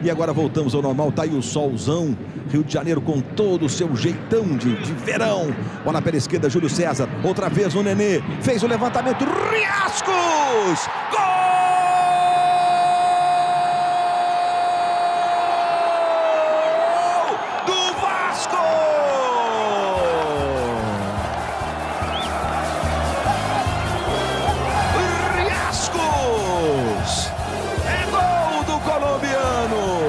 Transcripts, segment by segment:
E agora voltamos ao normal, tá aí o solzão. Rio de Janeiro com todo o seu jeitão de verão. Bola pela esquerda, Júlio César. Outra vez o Nenê. Fez o levantamento. Riascos! Gol! Do Vasco! Riascos! É gol do colombiano!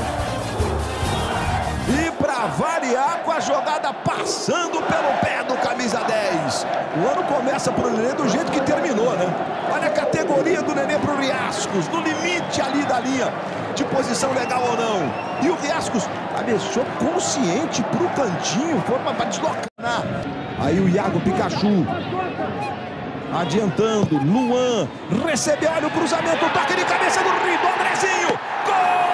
Variar com a jogada passando pelo pé do camisa 10. O ano começa pro Nenê do jeito que terminou, né? Olha a categoria do Nenê pro Riascos, no limite ali da linha de posição legal ou não. E o Riascos deixou consciente pro cantinho, foi para deslocar. Aí o Iago Pikachu adiantando, Luan recebeu, olha o cruzamento, toque de cabeça do Andrezinho. Gol!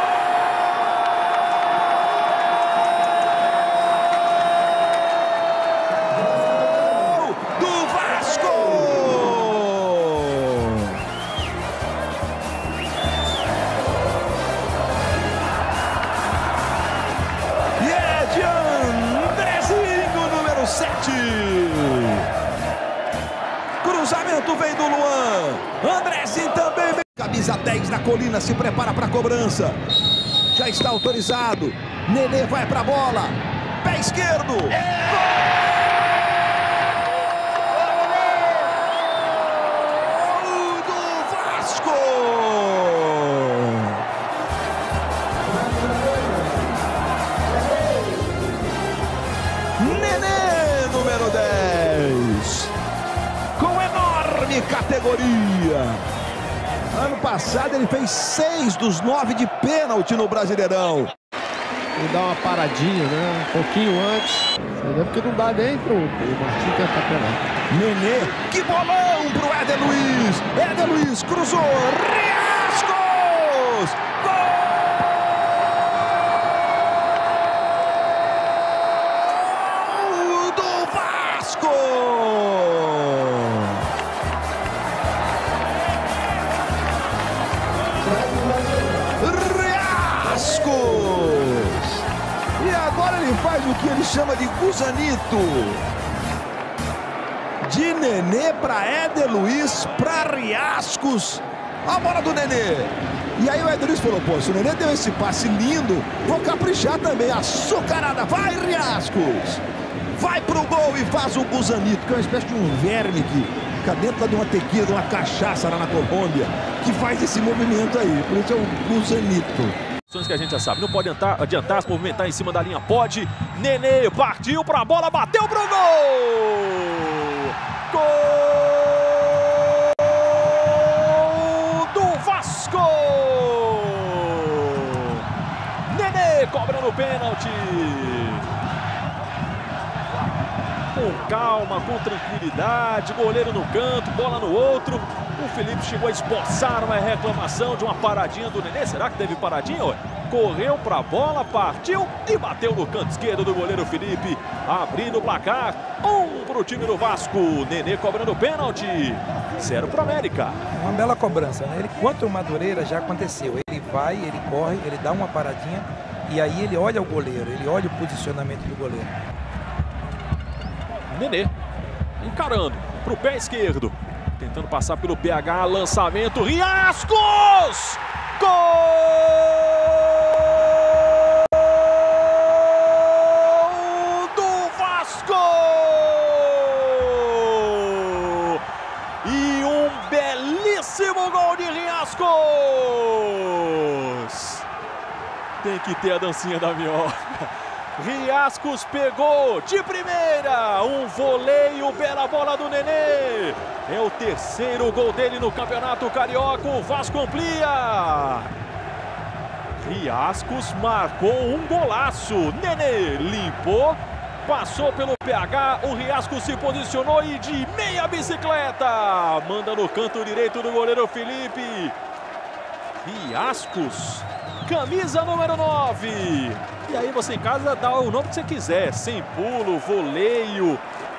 Cruzamento vem do Luan. Andrezinho também vem. Camisa 10 na colina, se prepara para a cobrança. Já está autorizado. Nenê vai para a bola. Pé esquerdo. Gol do Vasco. Nenê, número 10. Categoria. Ano passado ele fez 6 dos 9 de pênalti no Brasileirão. Ele dá uma paradinha, né? Um pouquinho antes. Porque não dá nem pro Martim tentar pegar. Nenê, que bolão pro Éder Luiz. Éder Luiz cruzou. Riascos! Gol! Do Vasco! E agora ele faz o que ele chama de gusanito. De Nenê para Éder Luiz, para Riascos. A bola do Nenê. E aí o Éder Luiz falou, pô, se o Nenê deu esse passe lindo, vou caprichar também. Açucarada, vai Riascos. Vai pro gol e faz o gusanito, que é uma espécie de um verme que fica dentro de uma tequila, de uma cachaça lá na Colômbia, que faz esse movimento aí. Por isso é o gusanito. Que a gente já sabe, não pode adiantar, se movimentar em cima da linha, pode. Nenê partiu pra bola, bateu pro gol! Gol do Vasco! Nenê cobrando o pênalti. Com calma, com tranquilidade, goleiro no canto, bola no outro. O Felipe chegou a esboçar uma reclamação de uma paradinha do Nenê. Será que teve paradinha? Correu para a bola, partiu e bateu no canto esquerdo do goleiro Felipe, abrindo o placar. 1 para o time do Vasco. Nenê cobrando pênalti. 0 para o América. Uma bela cobrança, né? Ele, contra o Madureira já aconteceu. Ele vai, ele corre, ele dá uma paradinha e aí ele olha o goleiro, ele olha o posicionamento do goleiro. Nenê encarando para o pé esquerdo. Tentando passar pelo PH, lançamento, Riascos! Gol do Vasco! E um belíssimo gol de Riascos! Tem que ter a dancinha da minhoca. Riascos pegou de primeira, um voleio, bela bola do Nenê. É o terceiro gol dele no Campeonato Carioca, o Vasco amplia. Riascos marcou um golaço, Nenê limpou, passou pelo PH, o Riascos se posicionou e de meia bicicleta, manda no canto direito do goleiro Felipe. Riascos, camisa número 9. E aí você em casa dá o nome que você quiser, sem pulo, voleio.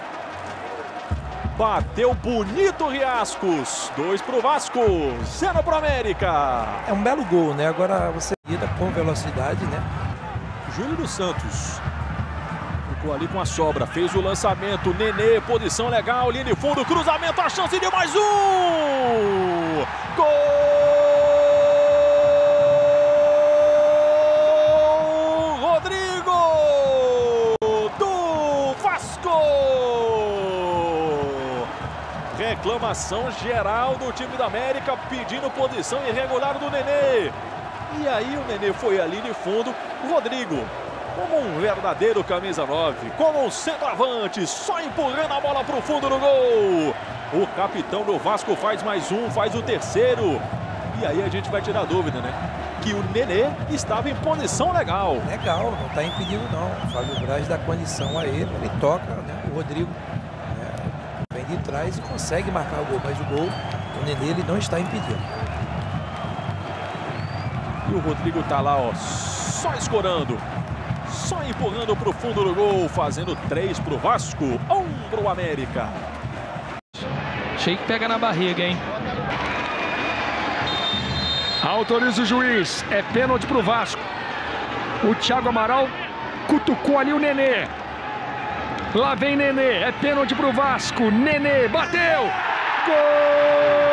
Bateu bonito Riascos, 2 pro Vasco, 0 pro América. É um belo gol, né? Agora você lida com velocidade, né? Júlio dos Santos ficou ali com a sobra, fez o lançamento, Nenê, posição legal, linha de fundo, cruzamento, a chance de mais um! Gol Rodrigo do Vasco! Reclamação geral do time da América, pedindo posição irregular do Nenê. E aí o Nenê foi ali de fundo, o Rodrigo, como um verdadeiro camisa 9, como um centroavante, só empurrando a bola para o fundo do gol. O capitão do Vasco faz mais um, faz o terceiro. E aí a gente vai tirar dúvida, né? Que o Nenê estava em posição legal. Legal, não está impedido não. O Fábio Braz dá condição a ele, ele toca, né? O Rodrigo vem de trás e consegue marcar o gol, mas o gol, o Nenê, ele não está impedido. E o Rodrigo tá lá, ó, só escorando, só empurrando pro fundo do gol, fazendo 3 pro Vasco, 1 pro América. Sheik pega na barriga, hein? Autoriza o juiz, é pênalti pro Vasco. O Thiago Amaral cutucou ali o Nenê. Lá vem Nenê, é pênalti pro Vasco. Nenê bateu! Gol!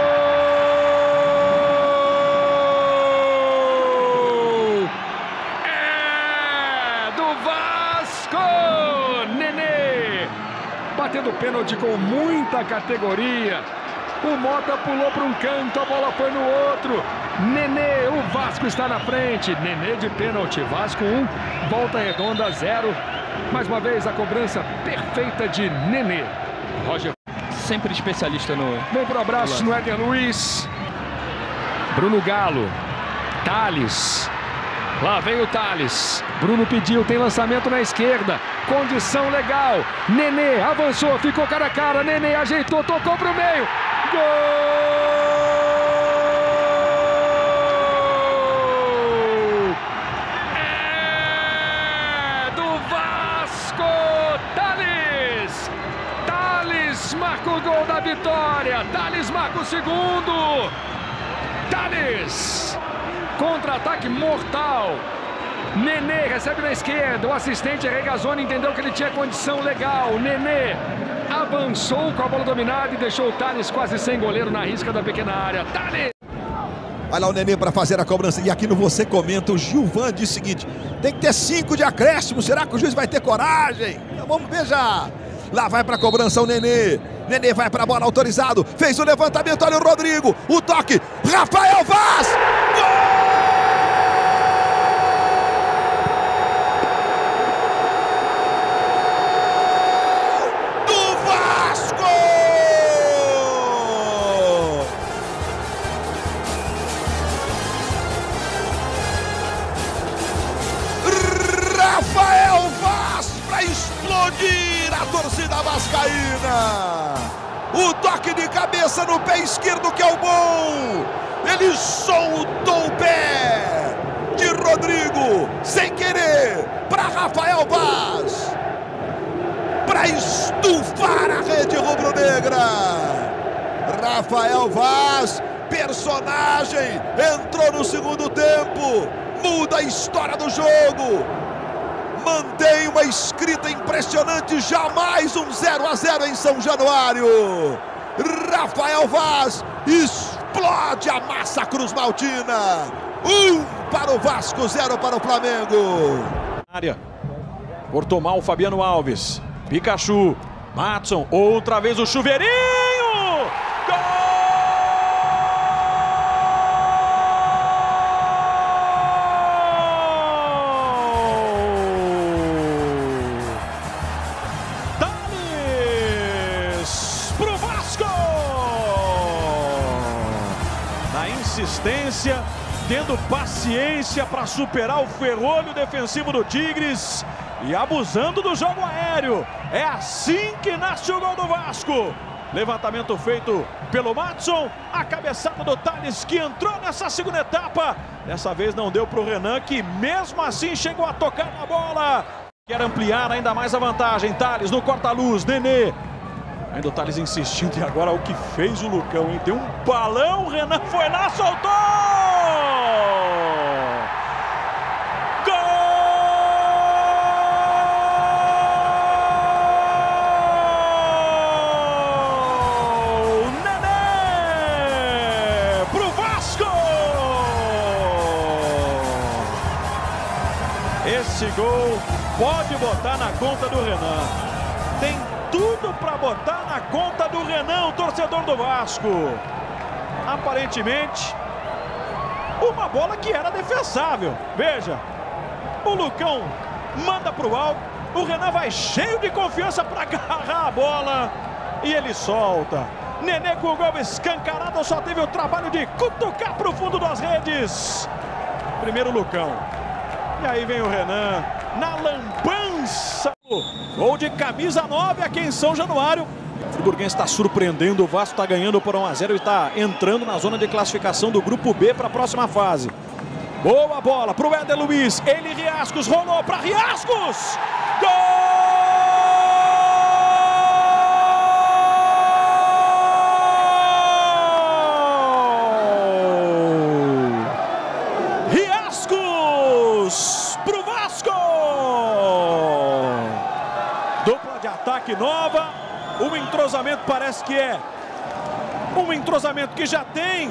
Batendo pênalti com muita categoria. O Mota pulou para um canto, a bola foi no outro. Nenê, o Vasco está na frente. Nenê de pênalti, Vasco 1, Volta Redonda 0. Mais uma vez a cobrança perfeita de Nenê. Roger, sempre especialista no... Vem pro abraço no Éder Luiz. Bruno Galo. Thales. Lá vem o Thales. Bruno pediu, tem lançamento na esquerda. Condição legal. Nenê avançou, ficou cara a cara. Nenê ajeitou, tocou pro meio. Gol! É do Vasco! Thales! Thales marca o gol da vitória. Thales marca o segundo. Thales! Contra-ataque mortal. Nenê recebe na esquerda. O assistente Regazzoni entendeu que ele tinha condição legal. Nenê avançou com a bola dominada e deixou o Thales quase sem goleiro na risca da pequena área. Thales! Vai lá o Nenê para fazer a cobrança. E aqui no Você Comenta, o Gilvan diz o seguinte: tem que ter 5 de acréscimo. Será que o juiz vai ter coragem? Então, vamos ver já. Lá vai para a cobrança o Nenê. Nenê vai para a bola, autorizado. Fez o levantamento, olha o Rodrigo. O toque, Rafael Vaz! Gol! Rafael Vaz para explodir a torcida vascaína. O toque de cabeça no pé esquerdo que é o bom. Ele soltou o pé de Rodrigo sem querer para Rafael Vaz, para estufar a rede rubro-negra. Rafael Vaz, personagem, entrou no segundo tempo, muda a história do jogo. Mantém uma escrita impressionante, jamais um 0-0 em São Januário. Rafael Vaz explode a massa Cruz Maltina. 1 para o Vasco, 0 para o Flamengo. Área. Cortou mal o Fabiano Alves. Pikachu. Matson. Outra vez o chuveirinho. Gol! Pro Vasco! Na insistência, tendo paciência para superar o ferrolho defensivo do Tigres e abusando do jogo aéreo. É assim que nasce o gol do Vasco. Levantamento feito pelo Matson, a cabeçada do Thales que entrou nessa segunda etapa. Dessa vez não deu para o Renan, que mesmo assim chegou a tocar na bola. Quer ampliar ainda mais a vantagem. Thales no corta-luz, Nenê. Ainda o Thales insistindo, e agora o que fez o Lucão, hein? Tem um balão, o Renan foi lá, soltou! gol, pode botar na conta do Renan. Tem tudo para botar na conta do Renan, o torcedor do Vasco. Aparentemente, uma bola que era defensável. Veja, o Lucão manda para o alto, o Renan vai cheio de confiança para agarrar a bola e ele solta. Nenê com o gol escancarado, só teve o trabalho de cutucar para o fundo das redes. Primeiro o Lucão. E aí vem o Renan na lambança. Gol de camisa 9 aqui em São Januário. O friburguense está surpreendendo, o Vasco está ganhando por 1-0 e está entrando na zona de classificação do grupo B para a próxima fase. Boa bola para o Éder Luiz, ele Riascos, rolou para Riascos. Gol! Pro Vasco! Dupla de ataque nova, um entrosamento parece que é um entrosamento que já tem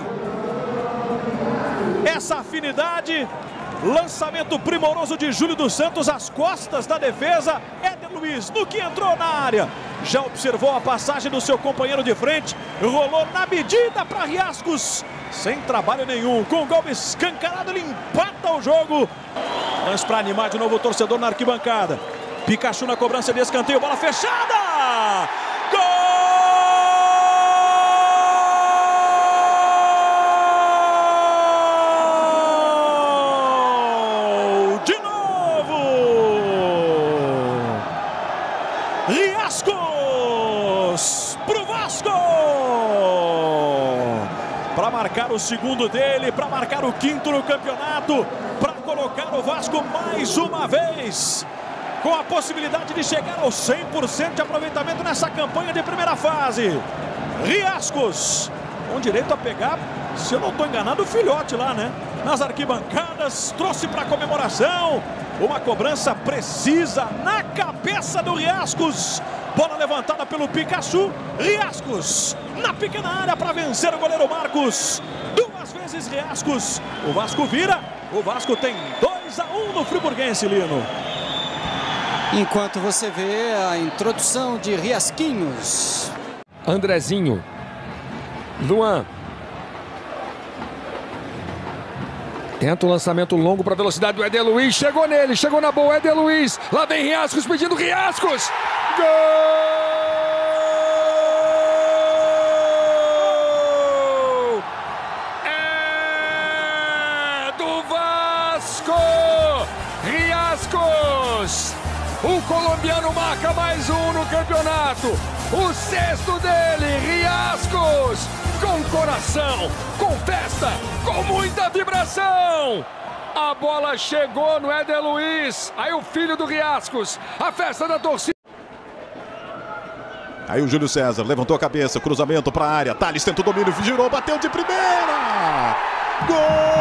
essa afinidade. Lançamento primoroso de Júlio dos Santos às costas da defesa. Éder Luiz, no que entrou na área, já observou a passagem do seu companheiro de frente, rolou na medida para Riascos, sem trabalho nenhum, com o gol escancarado, ele empata o jogo. Lance para animar de novo o torcedor na arquibancada. Pikachu na cobrança de escanteio, bola fechada! Gol de novo! Riascos pro Vasco! Para marcar o segundo dele, para marcar o quinto no campeonato, para colocar o Vasco mais uma vez com a possibilidade de chegar aos 100% de aproveitamento nessa campanha de primeira fase. Riascos com direito a pegar, se eu não estou enganado, o filhote lá, né? Nas arquibancadas, trouxe para comemoração. Uma cobrança precisa na cabeça do Riascos. Bola levantada pelo Pikachu. Riascos na pequena área para vencer o goleiro Marcos. Duas vezes Riascos. O Vasco vira. O Vasco tem 2-1 no friburguense, Lino. Enquanto você vê a introdução de Riasquinhos. Andrezinho. Luan. Tenta o lançamento longo para a velocidade do Éder Luiz. Chegou nele, chegou na boa. Éder Luiz. Lá vem Riascos pedindo Riascos. Gol! É do Vasco! Riascos! O colombiano marca mais um no campeonato. O sexto dele, Riascos! Com coração, com festa, com muita vibração. A bola chegou no Éder Luiz. Aí o filho do Riascos. A festa da torcida. Aí o Júlio César levantou a cabeça, cruzamento para a área. Thales tenta o domínio, girou, bateu de primeira. Gol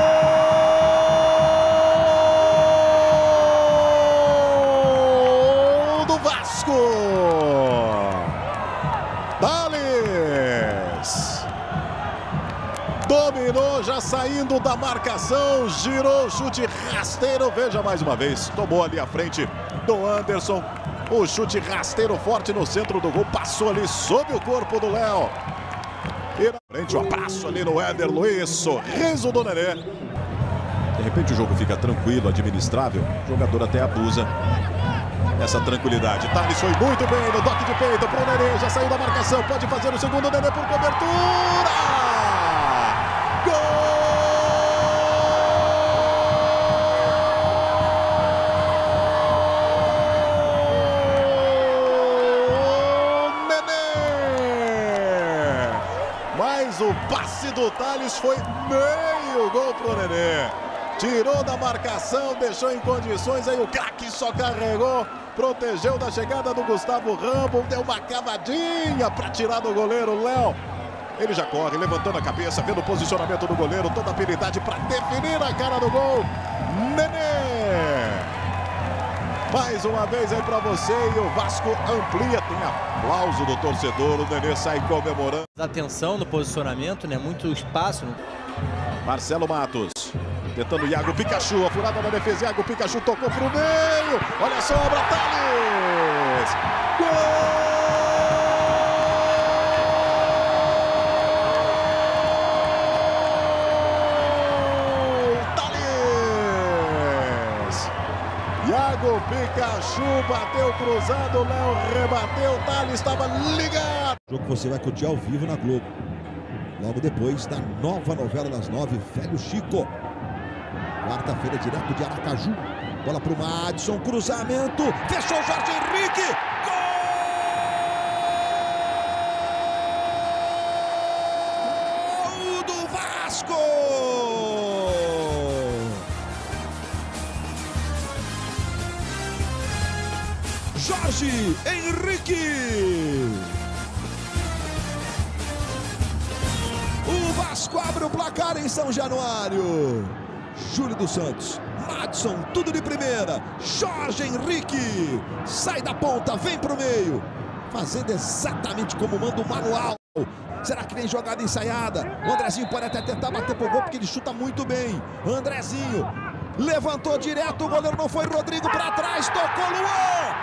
do Vasco. Thales dominou, já saindo da marcação, girou, chute rasteiro. Veja mais uma vez, tomou ali a frente do Anderson. O chute rasteiro forte no centro do gol, passou ali sob o corpo do Léo. E na frente o abraço ali no Éder Luiz, sorriso do Nenê. De repente o jogo fica tranquilo, administrável, o jogador até abusa essa tranquilidade. Thales foi muito bem no toque de peito para o Nenê, já saiu da marcação, pode fazer o segundo, Nenê por cobertura. Gol! Mas o passe do Thales foi meio gol pro Nenê. Tirou da marcação, deixou em condições, aí o craque só carregou, protegeu da chegada do Gustavo Rambo, deu uma cavadinha para tirar do goleiro Léo. Ele já corre, levantando a cabeça, vendo o posicionamento do goleiro, toda a habilidade para definir a cara do gol. Nenê! Mais uma vez aí para você e o Vasco amplia, tem aplauso do torcedor, o Nenê sai comemorando. Atenção no posicionamento, né? Muito espaço. Marcelo Matos. Tentando Iago Pikachu, a furada na defesa, Iago Pikachu tocou pro meio. Olha a sobra, Tales! Gol! Iago Pikachu bateu cruzado, Léo rebateu, Thales estava ligado. Jogo que você vai curtir ao vivo na Globo. Logo depois da nova novela das 9, Velho Chico. Quarta-feira, direto de Aracaju. Bola pro Madison, cruzamento. Fechou Jorge Henrique. Gol do Vasco! Jorge Henrique. O Vasco abre o placar em São Januário. Júlio dos Santos, Madison, tudo de primeira. Jorge Henrique sai da ponta, vem pro meio, fazendo exatamente como manda o manual. Será que vem jogada ensaiada? O Andrezinho pode até tentar bater pro gol porque ele chuta muito bem. Andrezinho levantou direto, o goleiro não foi. Rodrigo para trás, tocou Luan.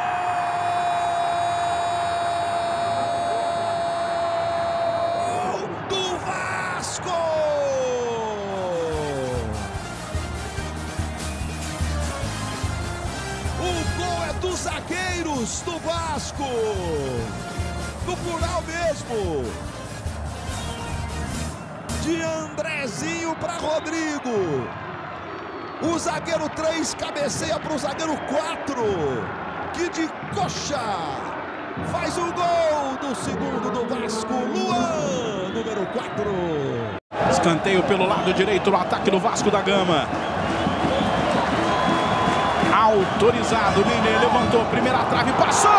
Dos zagueiros do Vasco, no plural mesmo, de Andrezinho para Rodrigo. O zagueiro 3 cabeceia para o zagueiro 4, que de coxa faz o gol do segundo do Vasco, Luan, número 4. Escanteio pelo lado direito no ataque do Vasco da Gama. Autorizado, Nenê levantou, primeira trave, passou!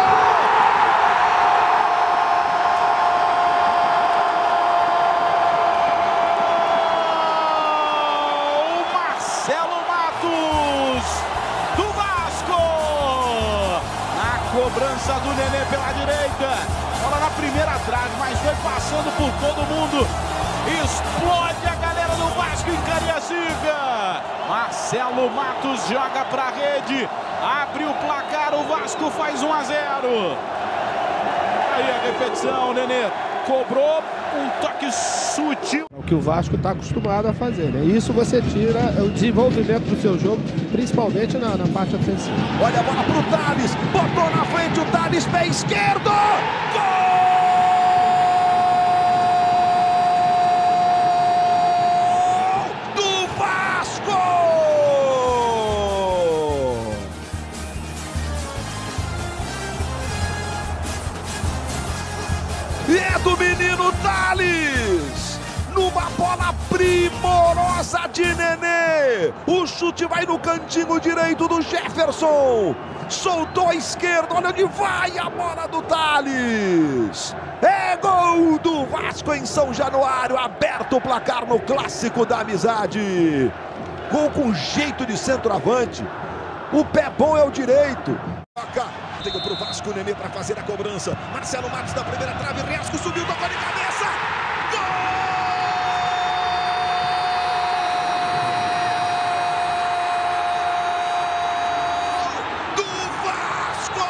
O Marcelo Matos, do Vasco! Na cobrança do Nenê pela direita, bola na primeira trave, mas foi passando por todo mundo. Explode a galera do Vasco em Cariacica. Marcelo Matos joga para a rede, abre o placar, o Vasco faz 1-0. Aí a repetição, Nenê cobrou um toque sutil. É o que o Vasco está acostumado a fazer, né? Isso você tira o desenvolvimento do seu jogo, principalmente na parte ofensiva. Olha a bola pro Thales, botou na frente o Thales, pé esquerdo, gol! É do menino Thales, numa bola primorosa de Nenê. O chute vai no cantinho direito do Jefferson. Soltou a esquerda, olha onde vai a bola do Thales. É gol do Vasco em São Januário, aberto o placar no Clássico da Amizade. Gol com jeito de centroavante. O pé bom é o direito. Tem pro Vasco, Nenê para fazer a cobrança. Marcelo Matos na primeira trave, Riasco subiu, tocou de cabeça. Gol do Vasco!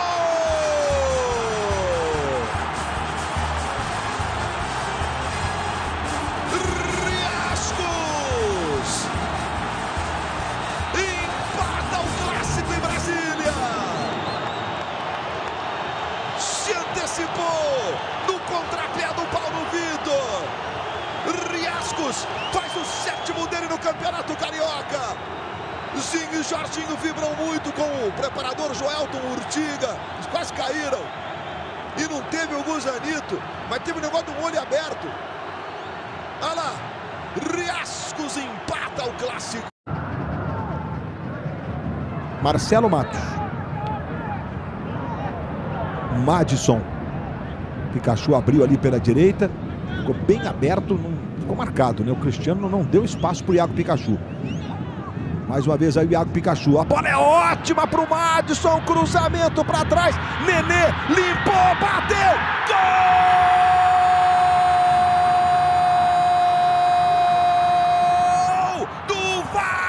Riascos empata o Clássico em Brasília. Se antecipou no contrapé do Paulo Vitor. Riascos faz o 7º dele no Campeonato Carioca. Zinho e Jorginho vibram muito com o preparador Joelton Urtiga. Eles quase caíram. E não teve o Guzanito, mas teve o negócio do olho aberto. Olha lá. Riascos empata o Clássico. Marcelo Matos. Madison. Pikachu abriu ali pela direita. Ficou bem aberto, não ficou marcado, né? O Cristiano não deu espaço para o Iago Pikachu. Mais uma vez aí o Iago Pikachu. A bola é ótima para o Madison. Cruzamento para trás. Nenê limpou, bateu. Gol do Vasco!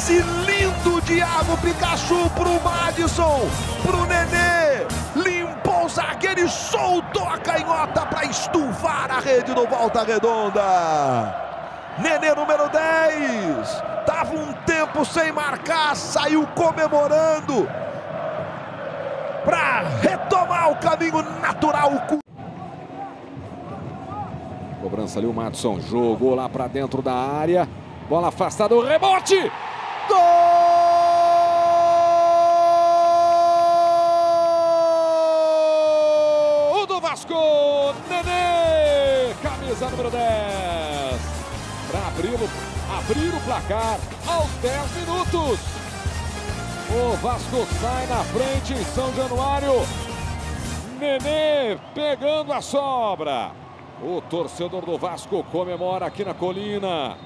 Passe lindo de Iago Pikachu pro Madison, pro Nenê. Limpou o zagueiro e soltou a canhota para estufar a rede do Volta Redonda. Nenê, número 10. Tava um tempo sem marcar, saiu comemorando para retomar o caminho natural. Cobrança ali o Madison, jogou lá para dentro da área. Bola afastada, o rebote! Gol do Vasco! Nenê! Camisa número 10. Para abrir o placar aos 10 minutos. O Vasco sai na frente em São Januário. Nenê pegando a sobra. O torcedor do Vasco comemora aqui na colina.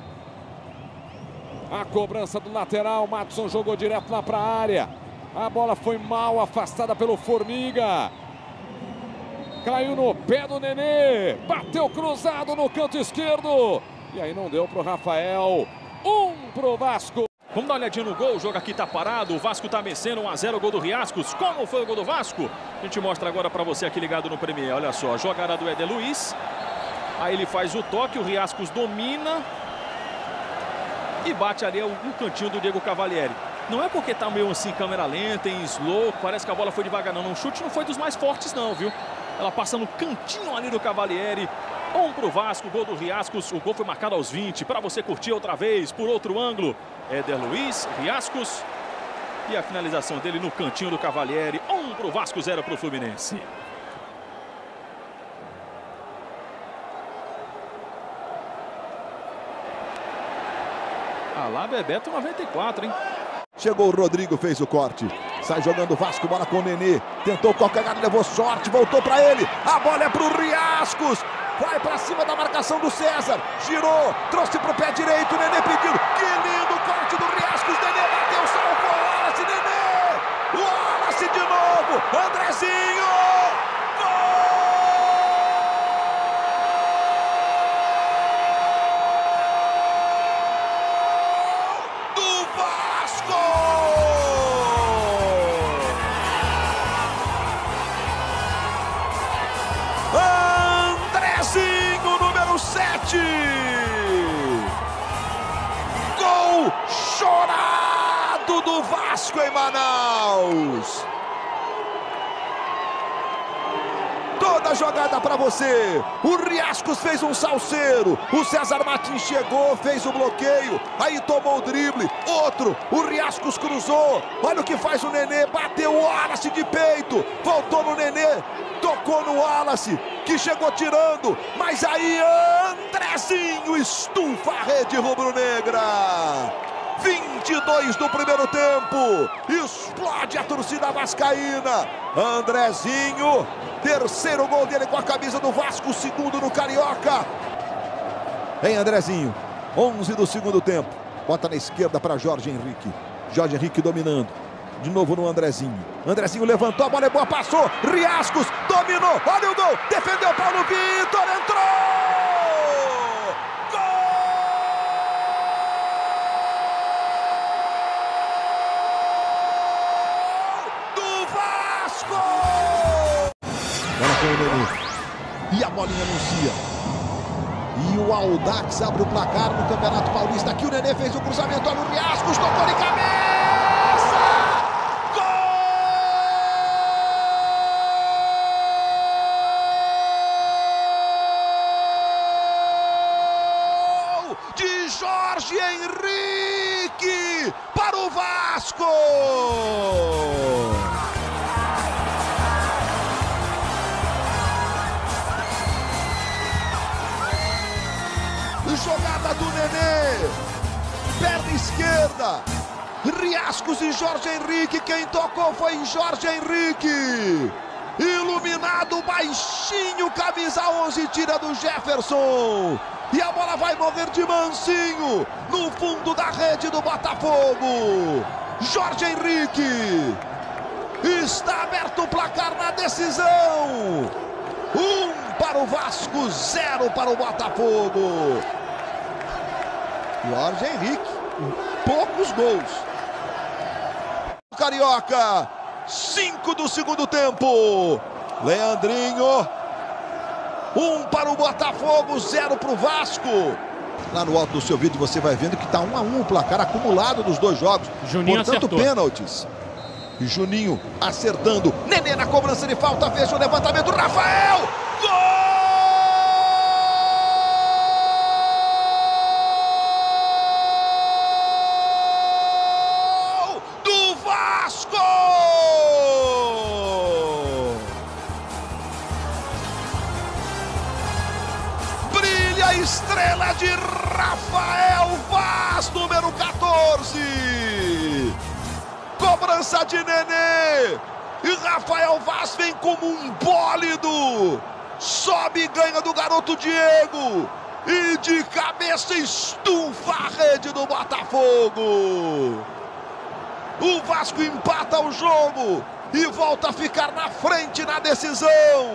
A cobrança do lateral, Madison jogou direto lá para a área. A bola foi mal afastada pelo Formiga. Caiu no pé do Nenê. Bateu cruzado no canto esquerdo. E aí não deu para o Rafael. 1 para o Vasco. Vamos dar uma olhadinha no gol, o jogo aqui tá parado, o Vasco tá vencendo 1 a 0, o gol do Riascos. Como foi o gol do Vasco? A gente mostra agora para você aqui ligado no Premier. Olha só, a jogada do Éder Luiz. Aí ele faz o toque, o Riascos domina e bate ali no cantinho do Diego Cavalieri. Não é porque tá meio assim, câmera lenta, em slow, parece que a bola foi devagar não. O chute não foi dos mais fortes não, viu? Ela passa no cantinho ali do Cavalieri. 1 pro Vasco, gol do Riascos. O gol foi marcado aos 20. Para você curtir outra vez, por outro ângulo. Éder Luiz, Riascos. E a finalização dele no cantinho do Cavalieri. 1 pro Vasco, 0 pro Fluminense. Ah lá, Bebeto 94, hein? Chegou o Rodrigo, fez o corte. Sai jogando o Vasco, bola com o Nenê. Tentou calcanhar, levou sorte, voltou para ele. A bola é pro Riascos. Vai para cima da marcação do César. Girou, trouxe pro pé direito. O Nenê pedindo. Que lindo corte do Riascos. Nenê bateu, salvou o Wallace. Nenê. O Wallace de novo. Andrezinho. Gol chorado do Vasco em Manaus. Toda a jogada para você. O Riascos fez um salseiro. O César Martins chegou, fez o bloqueio. Aí tomou o drible. Outro. O Riascos cruzou. Olha o que faz o Nenê. Bateu o Wallace de peito. Voltou no Nenê. Tocou no Wallace, que chegou tirando, mas aí Andrezinho estufa a rede rubro-negra. 22 do primeiro tempo, explode a torcida vascaína. Andrezinho, terceiro gol dele com a camisa do Vasco, segundo no Carioca. Vem Andrezinho, 11 do segundo tempo, bota na esquerda para Jorge Henrique. Jorge Henrique dominando. De novo no Andrezinho. Andrezinho levantou, a bola é boa, passou. Riascos dominou. Olha o gol. Defendeu Paulo Vitor. Entrou! Gol do Vasco! Bola com o Nenê. E a bolinha anuncia. E o Audax abre o placar no Campeonato Paulista. Aqui o Nenê fez o cruzamento. Olha o Riascos, tocou de cabeça. De Jorge Henrique para o Vasco. Jogada do Nenê, perna esquerda. Riascos e Jorge Henrique. Quem tocou foi Jorge Henrique. Iluminado, baixinho, camisa 11, tira do Jefferson. E a bola vai morrer de mansinho no fundo da rede do Botafogo. Jorge Henrique. Está aberto o placar na decisão. 1 para o Vasco, 0 para o Botafogo. Jorge Henrique. poucos gols. Carioca, 5 do segundo tempo. Leandrinho, 1 para o Botafogo, 0 para o Vasco. Lá no alto do seu vídeo você vai vendo que está 1 a 1 o placar acumulado dos dois jogos. Juninho portanto, acertou. pênaltis. E Juninho acertando. Nenê na cobrança de falta, veja o levantamento. Rafael! Gol! Do Vasco! Brilha a estrela de Rafael Vaz, número 14. Cobrança de Nenê. E Rafael Vaz vem como um bólido. Sobe e ganha do garoto Diego. E de cabeça estufa a rede do Botafogo. O Vasco empata o jogo e volta a ficar na frente na decisão.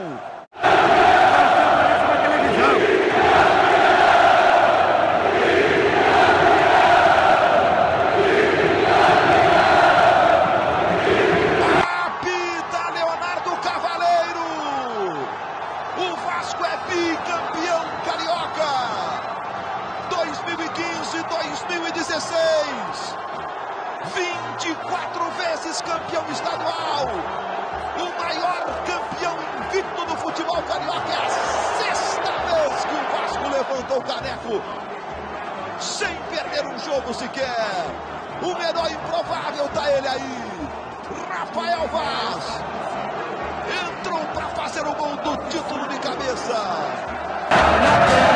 Bicampeão carioca 2015, 2016, 24 vezes campeão estadual, o maior campeão invicto do futebol carioca. É a 6ª vez que o Vasco levanta o caneco sem perder um jogo sequer. O menor improvável tá ele aí, Rafael Vaz. Entrou para fazer o gol do título de cabeça.